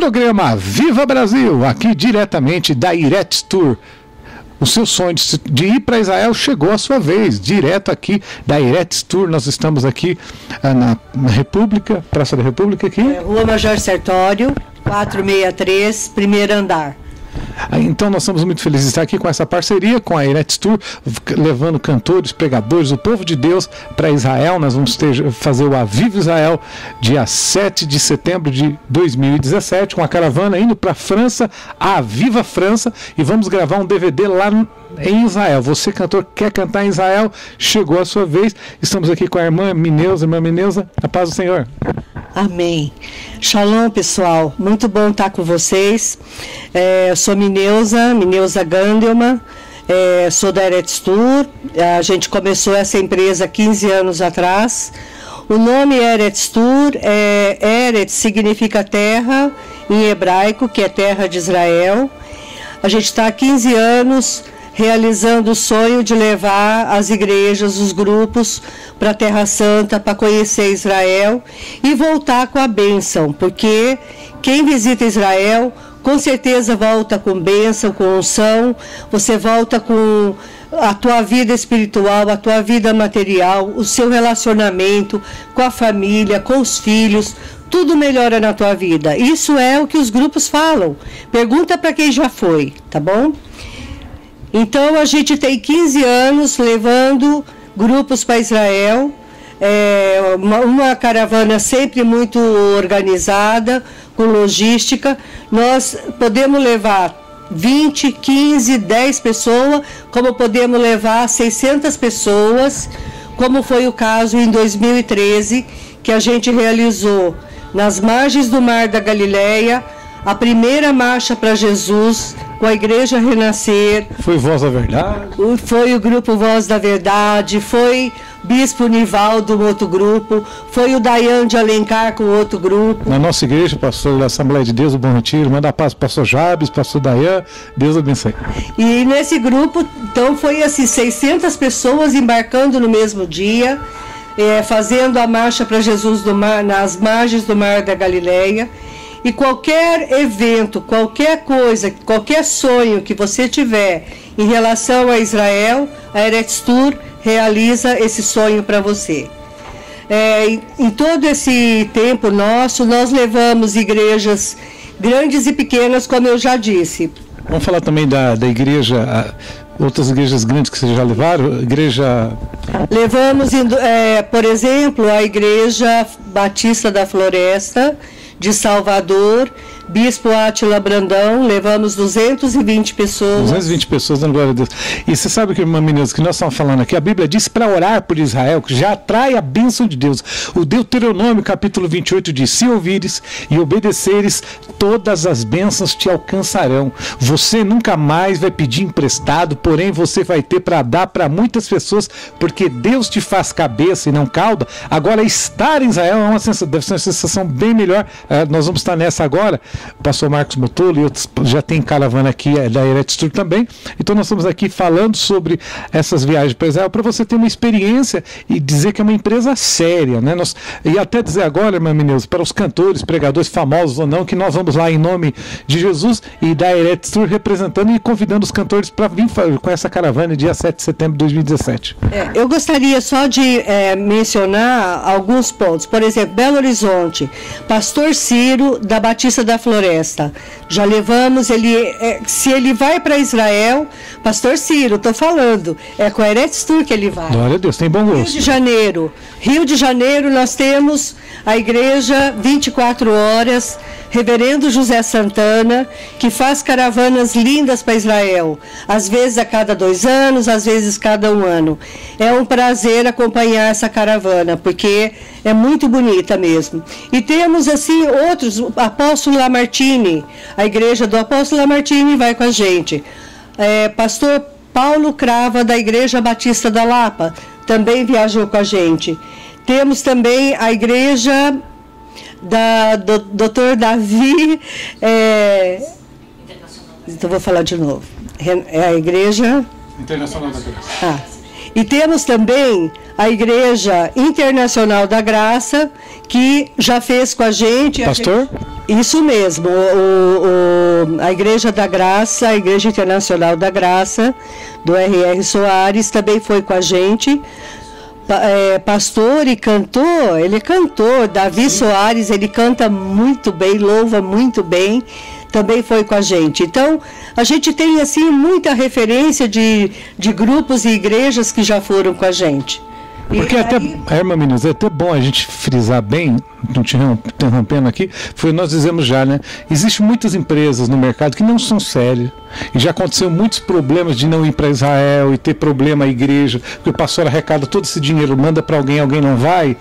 Programa Viva Brasil, aqui diretamente da Iretz Tour. O seu sonho de ir para Israel chegou a sua vez, direto aqui da Iretz Tour. Nós estamos aqui na República, Praça da República aqui. Rua Major Sertório, 463, primeiro andar. Então nós estamos muito felizes de estar aqui com essa parceria com a Iretz Tour, levando cantores, pregadores, o povo de Deus para Israel. Nós vamos fazer o Aviva Israel dia 7 de setembro de 2017, com a caravana indo para a França, a Aviva França, e vamos gravar um DVD lá em Israel. Você, cantor, quer cantar em Israel? Chegou a sua vez. Estamos aqui com a irmã Mineuza. Irmã Mineuza, a paz do Senhor. Amém. Shalom, pessoal. Muito bom estar com vocês. Eu sou Mineuza Gandelman. Sou da Eretz Tour. A gente começou essa empresa 15 anos atrás. O nome Eretz Tour, Eretz significa terra em hebraico, que é terra de Israel. A gente está há 15 anos realizando o sonho de levar as igrejas, os grupos para a Terra Santa, para conhecer Israel e voltar com a bênção, porque quem visita Israel com certeza volta com bênção, com unção, você volta com a tua vida espiritual, a tua vida material, o seu relacionamento com a família, com os filhos, tudo melhora na tua vida. Isso é o que os grupos falam. Pergunta para quem já foi, tá bom? Então, a gente tem 15 anos levando grupos para Israel, uma caravana sempre muito organizada, com logística. Nós podemos levar 20, 15, 10 pessoas, como podemos levar 600 pessoas, como foi o caso em 2013, que a gente realizou nas margens do Mar da Galileia, a primeira marcha para Jesus, com a Igreja Renascer. Foi Voz da Verdade. Foi o grupo Voz da Verdade, foi Bispo Nivaldo, outro grupo, foi o Dayan de Alencar com outro grupo. Na nossa igreja, pastor da Assembleia de Deus, o Bom Retiro, manda paz para o pastor Jabes, pastor Dayan, Deus abençoe. E nesse grupo, então, foi assim, 600 pessoas embarcando no mesmo dia, fazendo a marcha para Jesus nas margens do Mar da Galileia. E qualquer evento, qualquer coisa, qualquer sonho que você tiver em relação a Israel, a Eretz Tour realiza esse sonho para você. Em todo esse tempo nosso, nós levamos igrejas grandes e pequenas, como eu já disse. Vamos falar também da igreja, outras igrejas grandes que vocês já levaram? Levamos, por exemplo, a Igreja Batista da Floresta, de Salvador, Bispo Átila Brandão, levamos 220 pessoas. 220 pessoas, dando glória a Deus. E você sabe que, irmã Mineuza, que nós estamos falando aqui, a Bíblia diz para orar por Israel, que já atrai a bênção de Deus. O Deuteronômio, capítulo 28, diz: se ouvires e obedeceres, todas as bênçãos te alcançarão. Você nunca mais vai pedir emprestado, porém você vai ter para dar para muitas pessoas, porque Deus te faz cabeça e não cauda. Agora, estar em Israel deve ser uma sensação bem melhor. Nós vamos estar nessa agora. O pastor Marcos Motolo e outros já tem caravana aqui da Eretz Tour também. Então nós estamos aqui falando sobre essas viagens para Israel, para você ter uma experiência e dizer que é uma empresa séria, né? E até dizer agora, irmã Mineuza, para os cantores, pregadores famosos ou não, que nós vamos lá em nome de Jesus e da Eretz Tour representando e convidando os cantores para vir com essa caravana dia 7 de setembro de 2017. Eu gostaria só de mencionar alguns pontos. Por exemplo, Belo Horizonte, Pastor Ciro da Batista da Floresta. Já levamos se ele vai para Israel, Pastor Ciro, estou falando, com a Eretz Tour que ele vai. Glória a Deus, tem bom gosto. Rio de Janeiro, nós temos a igreja 24 horas, Reverendo José Santana, que faz caravanas lindas para Israel, às vezes a cada 2 anos, às vezes cada 1 ano. É um prazer acompanhar essa caravana, porque é muito bonita mesmo. E temos assim outros, Apóstolo Lamartine, a igreja do Apóstolo Lamartine vai com a gente. Pastor Paulo Crava, da Igreja Batista da Lapa, também viajou com a gente. Temos também a igreja do Dr. Davi, então vou falar de novo. É a Igreja Internacional da Graça. E temos também a Igreja Internacional da Graça, que já fez com a gente... Pastor? Isso mesmo, a Igreja da Graça, a Igreja Internacional da Graça, do R.R. Soares, também foi com a gente. Pastor e cantor, ele é cantor, Davi Soares, ele canta muito bem, louva muito bem, também foi com a gente. Então, a gente tem assim muita referência de grupos e igrejas que já foram com a gente. Porque até, irmã Meninas, é até bom a gente frisar bem, não te interrompendo aqui, foi nós dizemos já, né? Existem muitas empresas no mercado que não são sérias. E já aconteceu muitos problemas de não ir para Israel e ter problema a igreja, porque o pastor arrecada todo esse dinheiro, manda para alguém, alguém não vai,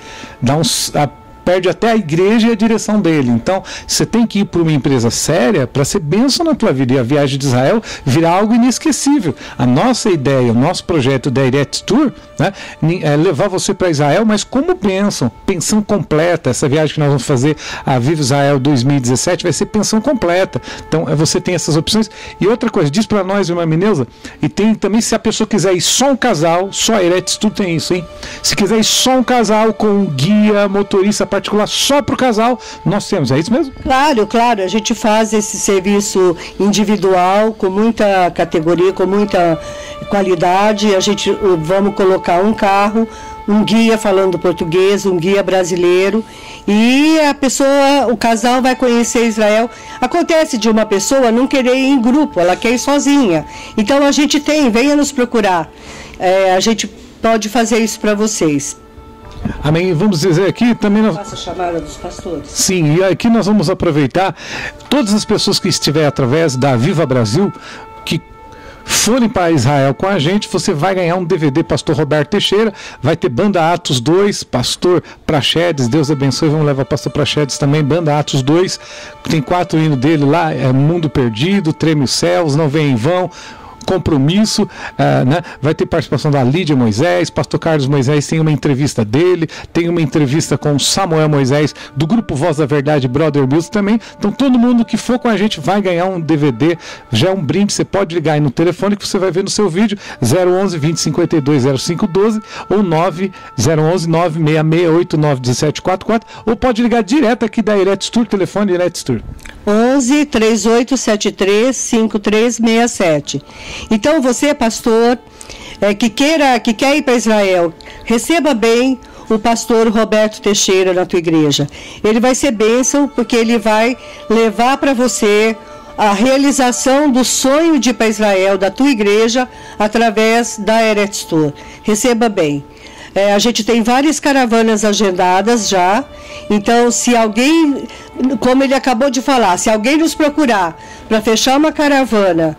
perde até a igreja e a direção dele. Então, você tem que ir para uma empresa séria para ser bênção na tua vida. E a viagem de Israel virá algo inesquecível. A nossa ideia, o nosso projeto da Eretz Tour, né, é levar você para Israel, mas como bênção, pensão completa. Essa viagem que nós vamos fazer, a Viva Israel 2017, vai ser pensão completa. Então, você tem essas opções. E outra coisa, diz para nós, irmã Mineuza, e tem também, se a pessoa quiser ir só um casal, só a Eretz Tour tem isso, hein? Se quiser ir só um casal com um guia, motorista particular, só para o casal, nós temos, é isso mesmo? Claro, a gente faz esse serviço individual, com muita categoria, com muita qualidade. A gente vamos colocar um carro, um guia falando português, um guia brasileiro, e a pessoa, o casal vai conhecer Israel. Acontece de uma pessoa não querer ir em grupo, ela quer ir sozinha. Então a gente venha nos procurar. A gente pode fazer isso para vocês. Amém. Vamos dizer aqui também... Faça a chamada dos pastores. Sim, e aqui nós vamos aproveitar todas as pessoas que estiverem através da Viva Brasil, que forem para Israel com a gente, você vai ganhar um DVD Pastor Roberto Teixeira, vai ter Banda Atos 2, Pastor Praxedes, Deus abençoe, vamos levar o Pastor Praxedes também, Banda Atos 2, tem 4 hinos dele lá, é Mundo Perdido, Treme os Céus, Não Vem em Vão, Compromisso, né? Vai ter participação da Lídia Moisés, Pastor Carlos Moisés tem uma entrevista dele, tem uma entrevista com Samuel Moisés do grupo Voz da Verdade, Brother Music também. Então todo mundo que for com a gente vai ganhar um DVD, já é um brinde. Você pode ligar aí no telefone que você vai ver no seu vídeo, 011 2052 0512 ou 9011 966 1744, ou pode ligar direto aqui da Eretz Tour, telefone Eretz Tour 11 3873 5367. Então você, pastor, que quer ir para Israel, receba bem o pastor Roberto Teixeira na tua igreja. Ele vai ser bênção, porque ele vai levar para você a realização do sonho de ir para Israel da tua igreja através da Eretz Tour. Receba bem. A gente tem várias caravanas agendadas já. Então, se alguém, como ele acabou de falar, se alguém nos procurar para fechar uma caravana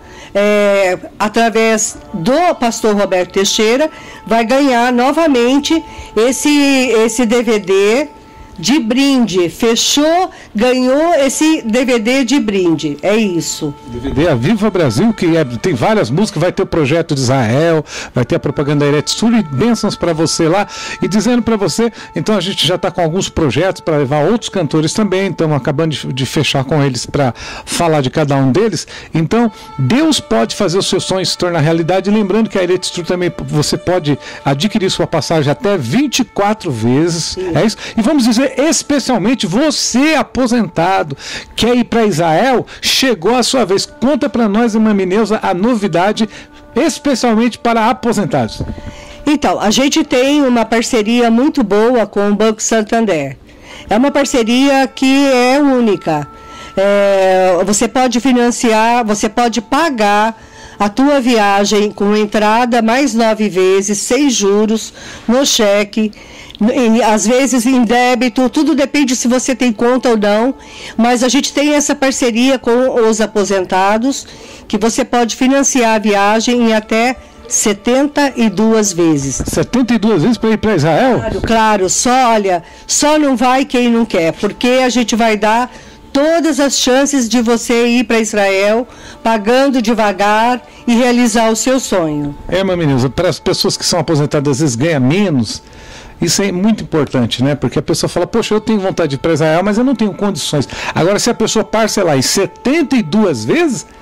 através do pastor Roberto Teixeira, vai ganhar novamente esse DVD de brinde. Fechou, ganhou esse DVD de brinde. É isso. DVD A Viva Brasil, que tem várias músicas, vai ter o projeto de Israel, vai ter a propaganda da Eretz Tour e bênçãos para você lá. E dizendo para você, então a gente já está com alguns projetos para levar outros cantores também, então acabando de fechar com eles para falar de cada um deles. Então, Deus pode fazer os seus sonhos se tornar realidade. E lembrando que a Eretz Tour também você pode adquirir sua passagem até 24 vezes. Sim. É isso? E vamos dizer, especialmente você aposentado, quer ir para Israel, chegou a sua vez. Conta para nós, irmã Mineuza, a novidade, especialmente para aposentados. Então, a gente tem uma parceria muito boa com o Banco Santander. É uma parceria que é única. Você pode financiar, você pode pagar a tua viagem com entrada mais 9 vezes, sem juros, no cheque, às vezes em débito, tudo depende se você tem conta ou não, mas a gente tem essa parceria com os aposentados, que você pode financiar a viagem em até 72 vezes. 72 vezes para ir para Israel? Claro, só não vai quem não quer, porque a gente vai dar todas as chances de você ir para Israel, pagando devagar e realizar o seu sonho. Irmã Mineuza, para as pessoas que são aposentadas, às vezes ganham menos. Isso é muito importante, né? Porque a pessoa fala, poxa, eu tenho vontade de ir para Israel, mas eu não tenho condições. Agora, se a pessoa parcelar em 72 vezes,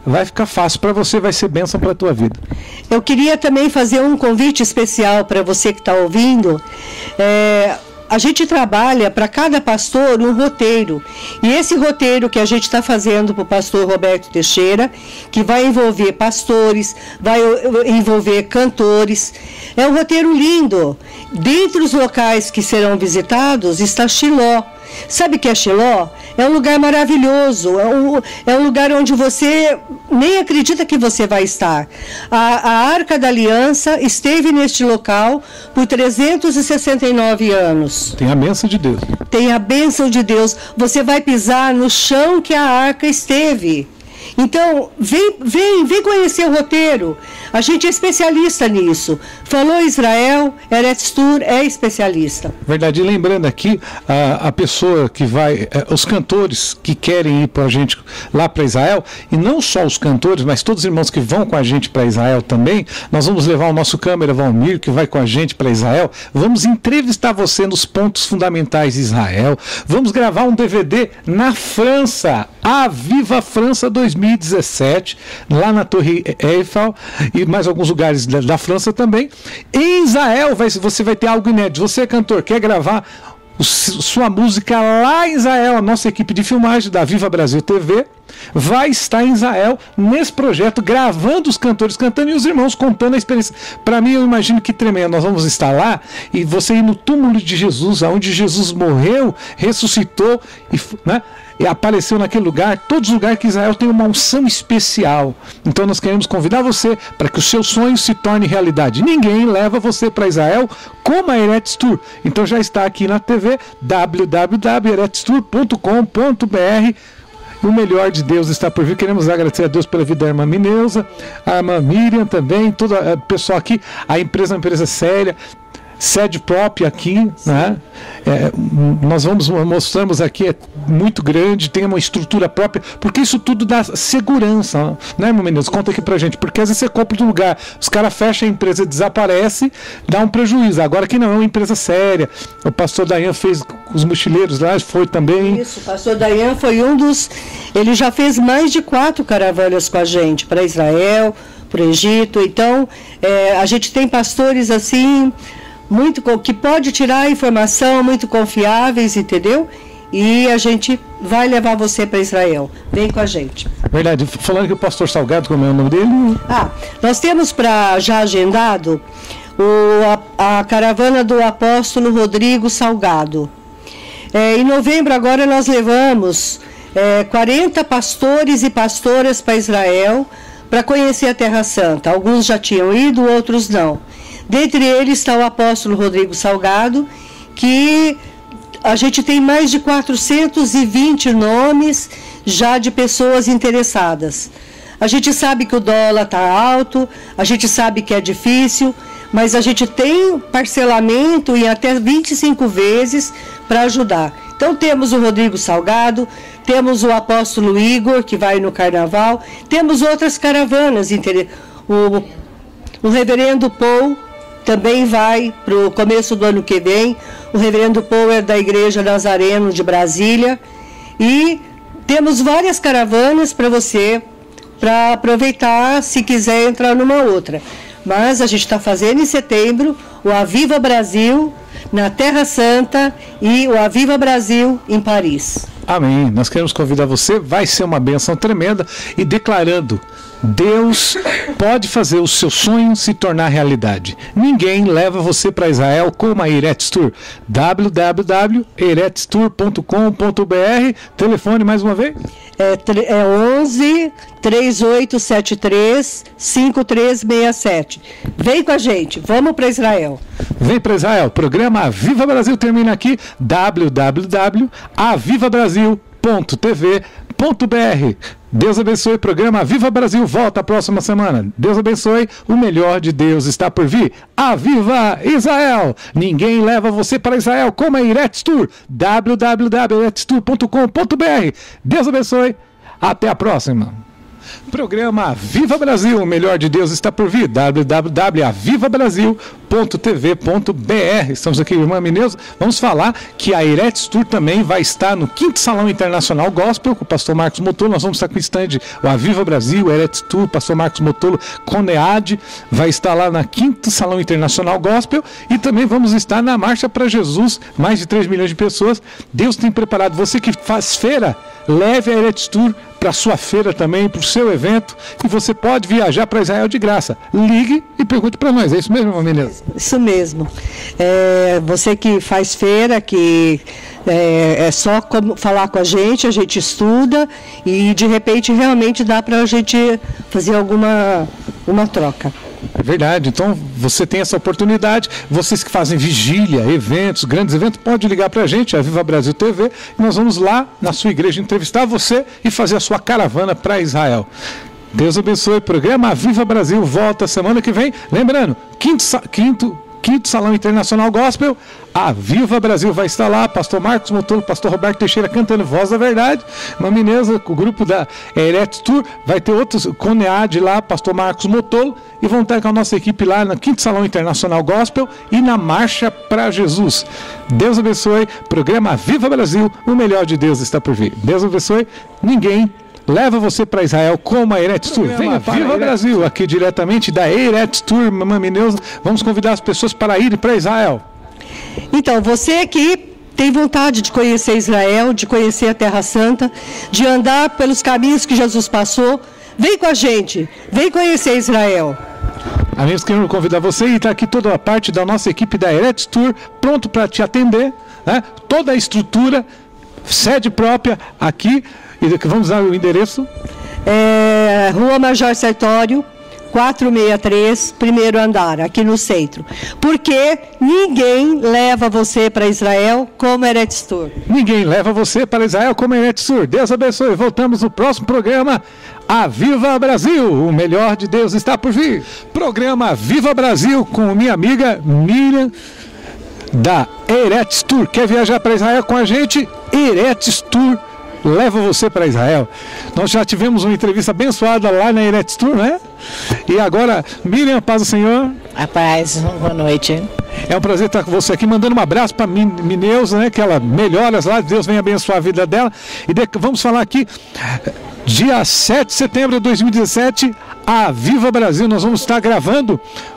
vai ficar fácil para você, vai ser bênção para a tua vida. Eu queria também fazer um convite especial para você que está ouvindo. A gente trabalha para cada pastor um roteiro. E esse roteiro que a gente está fazendo para o pastor Roberto Teixeira, que vai envolver pastores, vai envolver cantores, é um roteiro lindo. Dentre os locais que serão visitados está Shiló. Sabe o que é Shiló? É um lugar maravilhoso, é um lugar onde você nem acredita que você vai estar. A Arca da Aliança esteve neste local por 369 anos. Tem a bênção de Deus. Tem a bênção de Deus. Você vai pisar no chão que a arca esteve. Então, vem conhecer o roteiro. A gente é especialista nisso. Falou Israel, Eretz Tur é especialista. Verdade. E lembrando aqui, a pessoa que vai, os cantores que querem ir para a gente lá para Israel, e não só os cantores, mas todos os irmãos que vão com a gente para Israel também, nós vamos levar o nosso câmera Valmir, que vai com a gente para Israel, vamos entrevistar você nos pontos fundamentais de Israel, vamos gravar um DVD na França, a Viva França 2017, lá na Torre Eiffel, e mais alguns lugares da França também. Em Israel você vai ter algo inédito. Você, cantor, quer gravar sua música lá em Israel, a nossa equipe de filmagem da Viva Brasil TV vai estar em Israel nesse projeto, gravando os cantores cantando e os irmãos contando a experiência. Para mim, eu imagino que tremendo. Nós vamos estar lá e você ir no túmulo de Jesus, onde Jesus morreu, ressuscitou e apareceu naquele lugar, todos os lugares que Israel tem uma unção especial. Então nós queremos convidar você para que o seu sonho se torne realidade. Ninguém leva você para Israel como a Eretz Tur. Então já está aqui na TV, www.eretztur.com.br. O melhor de Deus está por vir. Queremos agradecer a Deus pela vida da irmã Mineuza, a irmã Miriam também, todo o pessoal aqui, a empresa é uma empresa séria, sede própria aqui, né? Nós mostramos aqui, é muito grande, tem uma estrutura própria, porque isso tudo dá segurança, né, meu menino? Conta aqui pra gente, porque às vezes você compra de um lugar, os caras fecham a empresa, desaparece, dá um prejuízo. Agora aqui não, é uma empresa séria. O pastor Dayan fez os mochileiros lá, foi também. Isso, o pastor Dayan foi um dos. Ele já fez mais de 4 caravanas com a gente, para Israel, para o Egito. Então, a gente tem pastores assim, que pode tirar informação, muito confiáveis, entendeu? E a gente vai levar você para Israel. Vem com a gente. Verdade. Falando que o pastor Salgado, como é o nome dele? Nós temos já agendado a caravana do apóstolo Rodrigo Salgado. Em novembro agora nós levamos 40 pastores e pastoras para Israel para conhecer a Terra Santa. Alguns já tinham ido, outros não. Dentre eles está o apóstolo Rodrigo Salgado, que a gente tem mais de 420 nomes já de pessoas interessadas. A gente sabe que o dólar está alto, a gente sabe que é difícil, mas a gente tem parcelamento em até 25 vezes para ajudar. Então temos o Rodrigo Salgado, temos o apóstolo Igor, que vai no carnaval, temos outras caravanas, o reverendo Paul também vai para o começo do ano que vem. O reverendo Paul é da Igreja Nazareno de Brasília. E temos várias caravanas para você, para aproveitar se quiser entrar numa outra. Mas a gente está fazendo em setembro o Aviva Brasil na Terra Santa e o Aviva Brasil em Paris. Amém. Nós queremos convidar você, vai ser uma bênção tremenda, e declarando: Deus pode fazer o seu sonho se tornar realidade. Ninguém leva você para Israel como a Eretz Tur. www.eretztur.com.br. Telefone mais uma vez? 11 3873 5367. Vem com a gente, vamos para Israel. Vem para Israel. Programa Viva Brasil termina aqui. www.avivabrasil.tv.br. Deus abençoe o programa Viva Brasil. Volta a próxima semana. Deus abençoe. O melhor de Deus está por vir. Aviva Israel. Ninguém leva você para Israel como a Eretz Tur. www.eretztur.com.br. Deus abençoe. Até a próxima. Programa Viva Brasil, o melhor de Deus está por vir. www.avivabrasil.tv.br. Estamos aqui, irmã Mineuza. Vamos falar que a Eretz Tour também vai estar no 5º Salão Internacional Gospel, com o pastor Marcos Motolo. Nós vamos estar com o stand, o Aviva Brasil, Eretz Tour, pastor Marcos Motolo, Conead, vai estar lá na 5º Salão Internacional Gospel, e também vamos estar na Marcha para Jesus, mais de 3 milhões de pessoas. Deus tem preparado. Você que faz feira, leve a Eretz Tour para a sua feira também, para o seu evento, e você pode viajar para Israel de graça. Ligue e pergunte para nós. É isso mesmo, irmã Mineuza? Isso mesmo. Você que faz feira, que é só falar com a gente estuda, e de repente realmente dá para a gente fazer uma troca. É verdade, então você tem essa oportunidade. Vocês que fazem vigília, eventos, grandes eventos, pode ligar para a gente, a Viva Brasil TV, e nós vamos lá na sua igreja entrevistar você e fazer a sua caravana para Israel. Deus abençoe. O programa Viva Brasil volta semana que vem. Lembrando, quinto Salão Internacional Gospel, a Viva Brasil vai estar lá, pastor Marcos Motolo, pastor Roberto Teixeira cantando Voz da Verdade, uma Mineuza, o grupo da Eretz Tour, vai ter outros, Conead lá, pastor Marcos Motolo, e vão estar com a nossa equipe lá no 5º Salão Internacional Gospel e na Marcha para Jesus. Deus abençoe. Programa Viva Brasil, o melhor de Deus está por vir. Deus abençoe. Ninguém leva você para Israel como a Eretz Tour. Venha para Viva Brasil, aqui diretamente da Eretz Tour, Mamãe Mineuza. Vamos convidar as pessoas para irem para Israel. Então, você que tem vontade de conhecer Israel, de conhecer a Terra Santa, de andar pelos caminhos que Jesus passou, vem com a gente, vem conhecer Israel. Amigos, queremos convidar você, e está aqui toda a parte da nossa equipe da Eretz Tour, pronto para te atender, né? Toda a estrutura, sede própria aqui. Vamos dar o endereço? Rua Major Sertório, 463, primeiro andar, aqui no centro. Porque ninguém leva você para Israel como Eretz Tour. Ninguém leva você para Israel como Eretz Tour. Deus abençoe. Voltamos no próximo programa. A Viva Brasil, o melhor de Deus está por vir. Programa Viva Brasil com minha amiga Miriam da Eretz Tour. Quer viajar para Israel com a gente? Eretz Tour leva você para Israel. Nós já tivemos uma entrevista abençoada lá na Eretz Tour, né? E agora, Miriam, paz do Senhor. A paz, boa noite. É um prazer estar com você aqui, mandando um abraço para Mineuza, né? Que ela melhora lá, Deus venha abençoar a vida dela. E vamos falar aqui, dia 7 de setembro de 2017, a Viva Brasil, nós vamos estar gravando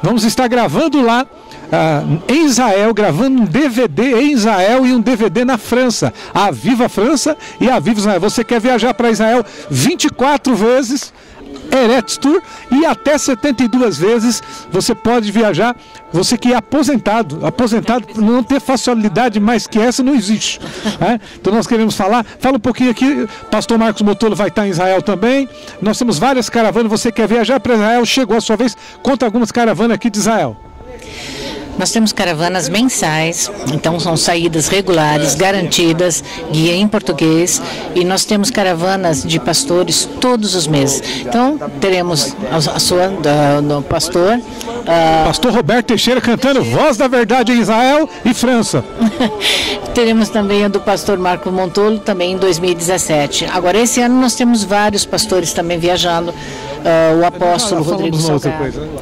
lá em Israel, gravando um DVD em Israel e um DVD na França, a Viva França e a Viva Israel. Você quer viajar para Israel 24 vezes, Eretz Tour, e até 72 vezes você pode viajar. Você que é aposentado não ter facilidade mais que essa não existe, né? Então nós queremos fala um pouquinho aqui. Pastor Marcos Motolo vai estar em Israel também. Nós temos várias caravanas. Você quer viajar para Israel, chegou a sua vez, conta algumas caravanas aqui de Israel. Nós temos caravanas mensais, então são saídas regulares, garantidas, guia em português, e nós temos caravanas de pastores todos os meses. Então, teremos a sua, do pastor... Pastor Roberto Teixeira cantando Voz da Verdade em Israel e França. Teremos também a do pastor Marcos Motolo, também em 2017. Agora, esse ano nós temos vários pastores também viajando. O apóstolo Rodrigo Salgado.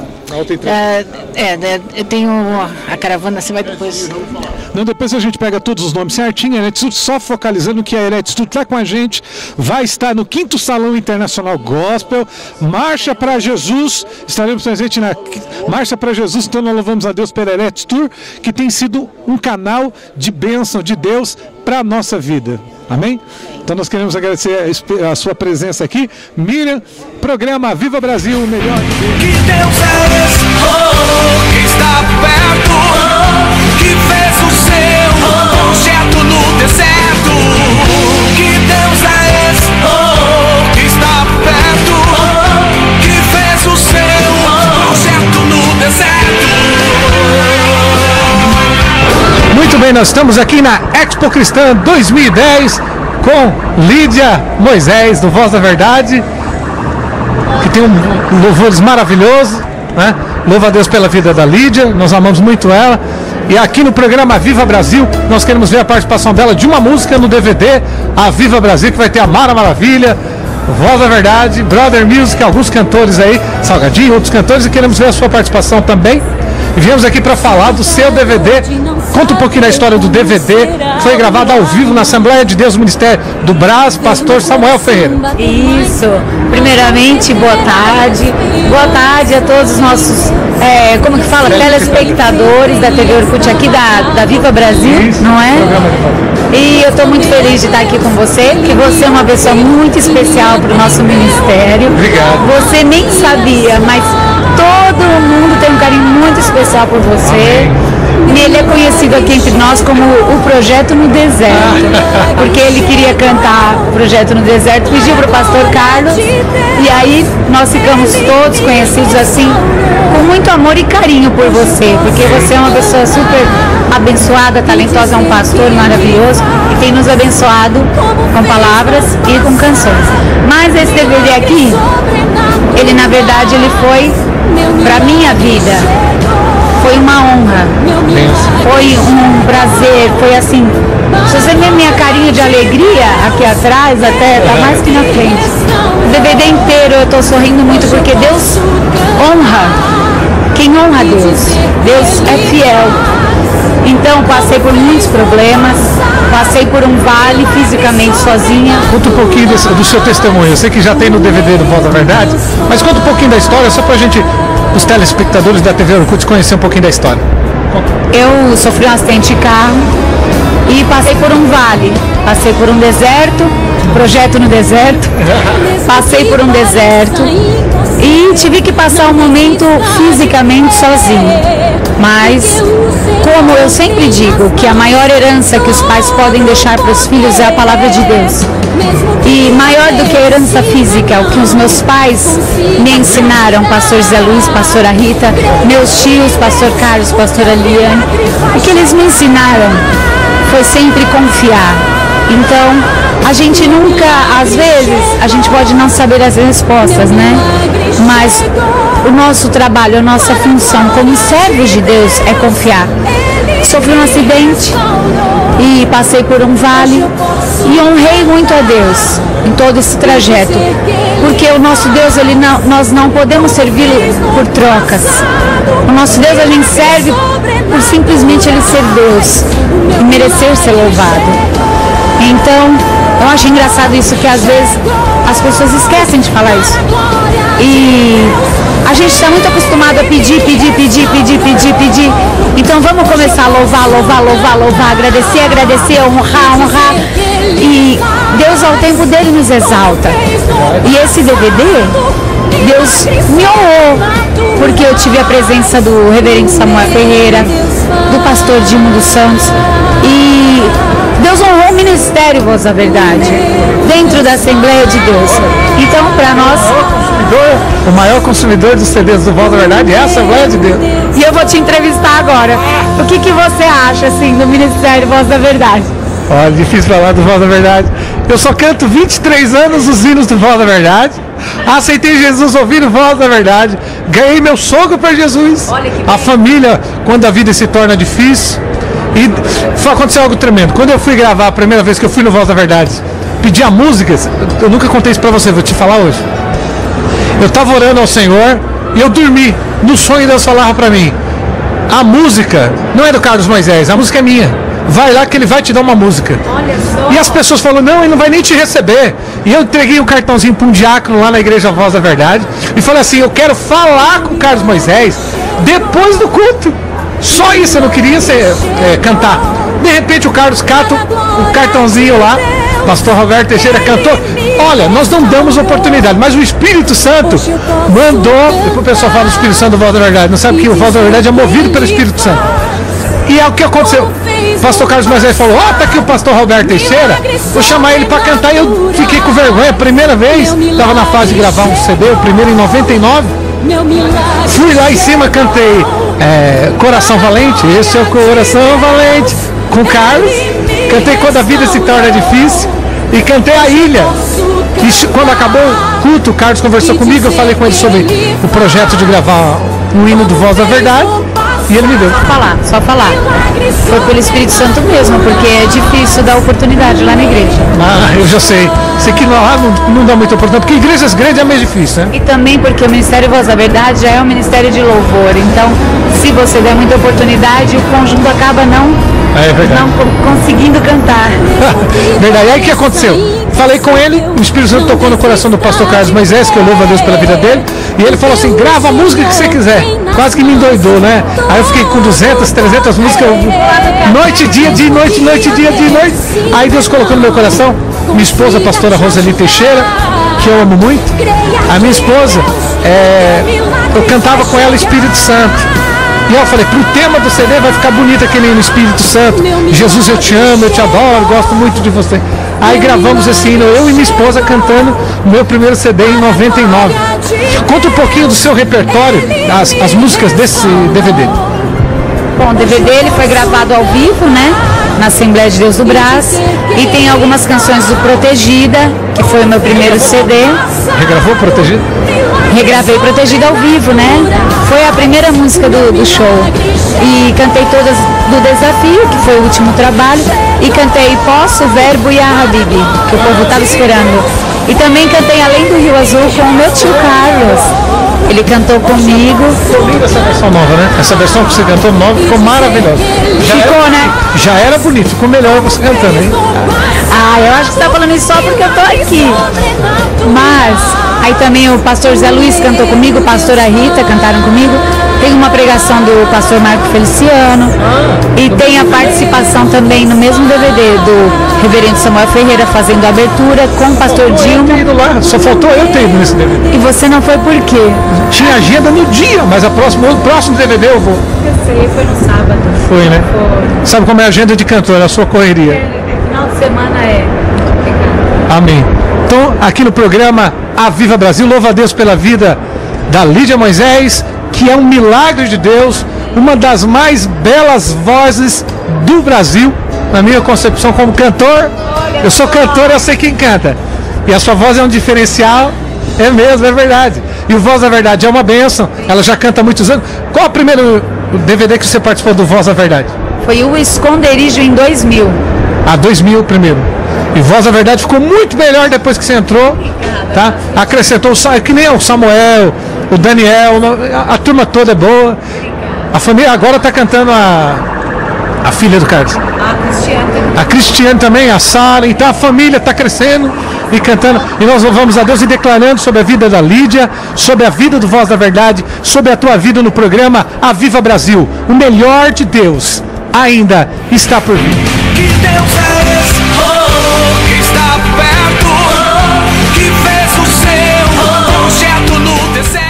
Eu tenho a caravana, você vai depois... Não, depois a gente pega todos os nomes certinho, né? Só focalizando que a Eretz Tour está com a gente, vai estar no 5º Salão Internacional Gospel, Marcha para Jesus, estaremos presentes na Marcha para Jesus, então nós louvamos a Deus pela Eretz Tour, que tem sido um canal de bênção de Deus para a nossa vida. Amém? Então nós queremos agradecer a sua presença aqui. Miriam, programa Viva Brasil, o melhor de Deus. Que Deus é esse, que está perto, que fez o seu projeto no deserto. Que Deus é esse, que está perto, que fez o seu projeto no deserto. Muito bem, nós estamos aqui na Expo Cristã 2010 com Lídia Moisés, do Voz da Verdade, que tem louvores maravilhosos, né? Louva a Deus pela vida da Lídia, nós amamos muito ela. E aqui no programa Viva Brasil, nós queremos ver a participação dela de uma música no DVD, a Viva Brasil, que vai ter a Mara Maravilha, Voz da Verdade, Brother Music, alguns cantores aí, Salgadinho, outros cantores, e queremos ver a sua participação também. E viemos aqui para falar do seu DVD. Conta um pouquinho da história do DVD. Foi gravado ao vivo na Assembleia de Deus, Ministério do Brás, pastor Samuel Ferreira. Isso. Primeiramente, boa tarde. Boa tarde a todos os nossos, como que fala, telespectadores da TV Orkut aqui da Viva Brasil, Isso, não é? E eu estou muito feliz de estar aqui com você, porque você é uma pessoa muito especial para o nosso ministério. Obrigado. Você nem sabia, mas todo mundo tem um carinho muito especial por você. E ele é conhecido aqui entre nós como o Projeto no Deserto, porque ele queria cantar o Projeto no Deserto, pediu para o pastor Carlos, e aí nós ficamos todos conhecidos assim, com muito amor e carinho por você, porque você é uma pessoa super abençoada, talentosa, é um pastor maravilhoso e tem nos abençoado com palavras e com canções. Mas esse DVD aqui, ele na verdade ele foi para minha vida. Foi uma honra, foi um prazer, foi assim, se você ver minha carinha de alegria aqui atrás, até tá mais que na frente. O DVD inteiro eu tô sorrindo muito porque Deus honra quem honra a Deus. Deus é fiel. Então passei por muitos problemas, passei por um vale fisicamente sozinha. Conta um pouquinho do seu testemunho. Eu sei que já tem no DVD do Voz da Verdade, mas conta um pouquinho da história, só pra gente, os telespectadores da TV Orkut, conhecer um pouquinho da história. Eu sofri um acidente de carro e passei por um vale, passei por um deserto, projeto no deserto, passei por um deserto e tive que passar um momento fisicamente sozinho. Mas, como eu sempre digo, que a maior herança que os pais podem deixar para os filhos é a palavra de Deus. E maior do que a herança física, o que os meus pais me ensinaram, pastor Zé Luiz, pastora Rita, meus tios, pastor Carlos, pastora Liane, o que eles me ensinaram foi sempre confiar. Então, a gente nunca, às vezes, a gente pode não saber as respostas, né? Mas o nosso trabalho, a nossa função como servos de Deus é confiar. Sofri um acidente e passei por um vale e honrei muito a Deus em todo esse trajeto, porque o nosso Deus, nós não podemos servi-lo por trocas. O nosso Deus a gente serve por simplesmente Ele ser Deus e merecer ser louvado. Então, eu acho engraçado isso, que às vezes as pessoas esquecem de falar isso. E a gente está muito acostumado a pedir. Então vamos começar a louvar, agradecer, honrar. E Deus ao tempo dele nos exalta. E esse DVD, Deus me honrou, porque eu tive a presença do reverendo Samuel Ferreira, do pastor Dilma dos Santos, e Deus honrou o ministério Voz da Verdade dentro da Assembleia de Deus. Então, para nós, O maior consumidor dos CDs do Voz da Verdade é a Assembleia de Deus. e eu vou te entrevistar agora. O que você acha assim do ministério Voz da Verdade? Olha, difícil falar do Voz da Verdade. Eu só canto 23 anos os hinos do Voz da Verdade. Aceitei Jesus ouvindo Voz da Verdade. Ganhei meu sogro para Jesus. A família, quando a vida se torna difícil. E aconteceu algo tremendo. Quando eu fui gravar a primeira vez que eu fui no Voz da Verdade, pedir a música, eu nunca contei isso para você, vou te falar hoje. Eu estava orando ao Senhor e eu dormi. No sonho Deus falava para mim: a música não é do Carlos Moisés, a música é minha. Vai lá que ele vai te dar uma música. E as pessoas falaram: não, ele não vai nem te receber. E eu entreguei um cartãozinho para um diácono lá na igreja Voz da Verdade e falei assim: eu quero falar com o Carlos Moisés depois do culto. Só isso, eu não queria cantar. De repente o Carlos cata o cartãozinho lá, pastor Roberto Teixeira cantou. Olha, nós não damos oportunidade, mas o Espírito Santo mandou. Depois o pessoal fala do Espírito Santo do Voz da Verdade, não sabe que o Voz da Verdade é movido pelo Espírito Santo. E é o que aconteceu. O pastor Carlos Moisés falou: tá aqui o pastor Roberto Teixeira, vou chamar ele para cantar. E eu fiquei com vergonha, primeira vez, estava na fase de gravar um CD, o primeiro em 99. Fui lá em cima, cantei Coração Valente, esse é o Coração Valente, com o Carlos. Cantei Quando a Vida se Torna Difícil e cantei A Ilha. E quando acabou o culto, o Carlos conversou comigo, eu falei com ele sobre o projeto de gravar um hino do Voz da Verdade. E ele me deu. Só falar. Foi pelo Espírito Santo mesmo, porque é difícil dar oportunidade lá na igreja. Eu já sei. Sei que lá não dá muita oportunidade, porque igrejas grandes é meio difícil, né? E também porque o Ministério Voz da Verdade já é um ministério de louvor. Então, se você der muita oportunidade, o conjunto acaba não conseguindo cantar. Verdade. E aí o que aconteceu? Falei com ele, o Espírito Santo tocou no coração do pastor Carlos Moisés, que eu louvo a Deus pela vida dele, e ele falou assim: grava a música que você quiser. Quase que me endoidou, né? Aí eu fiquei com 200, 300 músicas, noite, dia, noite, dia, noite. Aí Deus colocou no meu coração, minha esposa, a pastora Roseli Teixeira, que eu amo muito. A minha esposa, eu cantava com ela Espírito Santo. E eu falei, pro tema do CD vai ficar bonito que nem no Espírito Santo. Jesus, eu te amo, eu te adoro, gosto muito de você. Aí gravamos esse hino, eu e minha esposa cantando o meu primeiro CD em 99. Conta um pouquinho do seu repertório, as músicas desse DVD. Bom, o DVD ele foi gravado ao vivo, né? Na Assembleia de Deus do Brás. E tem algumas canções do Protegida, que foi o meu primeiro CD. Regravou Protegida? Regravei Protegida ao vivo, né? Foi a primeira música do show. E cantei todas do Desafio, que foi o último trabalho. E cantei Posso, Verbo e a Habibi, que o povo estava esperando. E também cantei Além do Rio Azul com o meu tio Carlos. Ele cantou comigo. Ficou linda essa versão nova, né? Essa versão que você cantou nova ficou maravilhosa. Né? Já era bonito, ficou melhor você cantando, hein? Eu acho que você está falando isso só porque eu tô aqui. Mas aí também o pastor Zé Luiz cantou comigo, a pastora Rita cantaram comigo. Tem uma pregação do pastor Marco Feliciano. E tem a participação também no mesmo DVD do reverendo Samuel Ferreira fazendo a abertura com o pastor Dilma. Eu ido lá, só faltou eu ter ido nesse DVD. E você não foi por quê? Tinha agenda no dia, mas o próximo DVD eu vou. Eu sei, foi no sábado. Foi, né? Foi. Sabe como é a agenda de cantor, a sua correria. Final de semana é complicado. Amém. Então, aqui no programa A Viva Brasil, louva a Deus pela vida da Lídia Moisés, que é um milagre de Deus, uma das mais belas vozes do Brasil, na minha concepção como cantor. Eu sou cantor, eu sei quem canta. E a sua voz é um diferencial, é mesmo, é verdade. E o Voz da Verdade é uma bênção, ela já canta há muitos anos. Qual o primeiro DVD que você participou do Voz da Verdade? Foi o Esconderijo em 2000. 2000 primeiro. E Voz da Verdade ficou muito melhor depois que você entrou, tá? Acrescentou, que nem o Samuel, o Daniel, a turma toda é boa. A família agora está cantando a filha do Carlos. A Cristiane também, a Sara. Então a família está crescendo e cantando. E nós louvamos a Deus e declarando sobre a vida da Lídia, sobre a vida do Voz da Verdade, sobre a tua vida no programa A Viva Brasil. O melhor de Deus ainda está por vir. Que Deus é esse, que está perto, que fez o seu projeto no deserto.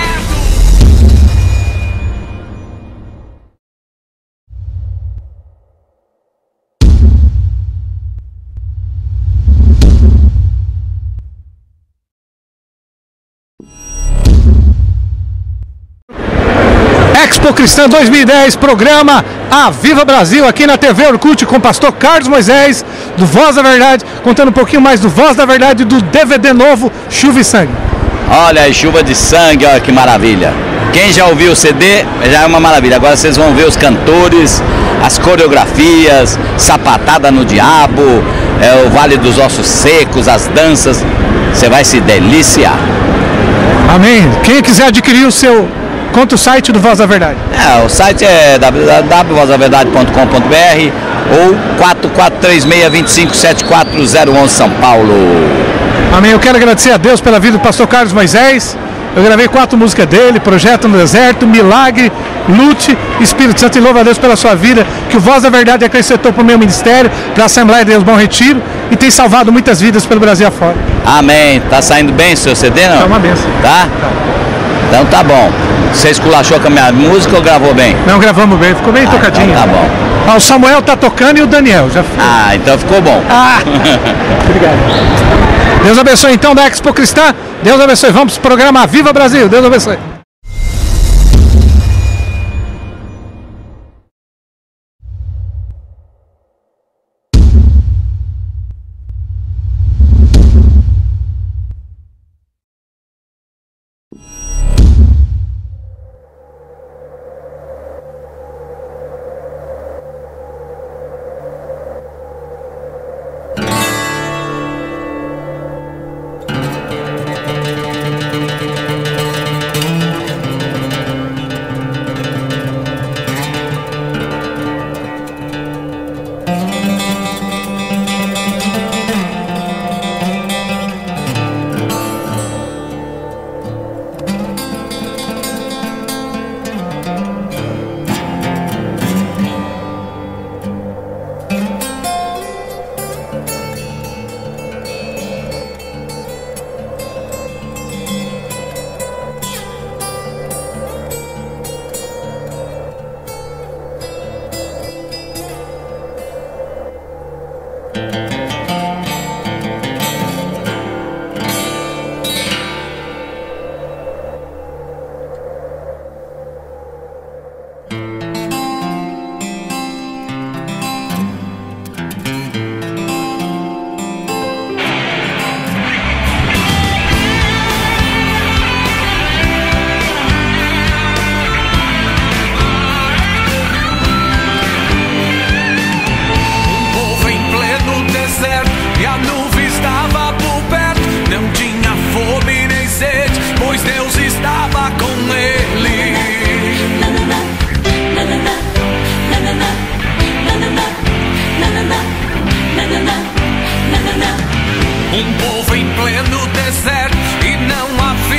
Expo Cristã 2010, programa A Viva Brasil, aqui na TV Orkut, com o pastor Carlos Moisés, do Voz da Verdade, contando um pouquinho mais do Voz da Verdade, do DVD novo, Chuva e Sangue. Olha aí, Chuva de Sangue, olha que maravilha. Quem já ouviu o CD, já é uma maravilha. Agora vocês vão ver os cantores, as coreografias, Sapatada no Diabo, o Vale dos Ossos Secos, as danças. Você vai se deliciar. Amém. Quem quiser adquirir o seu... Conta o site do Voz da Verdade. O site é www.vozdaverdade.com.br ou 4436257401 São Paulo. Amém. Eu quero agradecer a Deus pela vida do pastor Carlos Moisés. Eu gravei 4 músicas dele: Projeto no Deserto, Milagre, Lute, Espírito Santo. E louvo a Deus pela sua vida, que o Voz da Verdade acrescentou para o meu ministério, para a Assembleia de Deus Bom Retiro, e tem salvado muitas vidas pelo Brasil afora. Amém. Tá saindo bem o seu CD, não? É uma benção. Tá? Então tá bom. Você esculachou com a minha música ou gravou bem? Não, gravamos bem, ficou bem tocadinho. Então tá bom. O Samuel tá tocando e o Daniel já foi. Então ficou bom. Obrigado. Deus abençoe então da Expo Cristã. Deus abençoe. Vamos pro programa Viva Brasil. Deus abençoe. pleno deserto e não há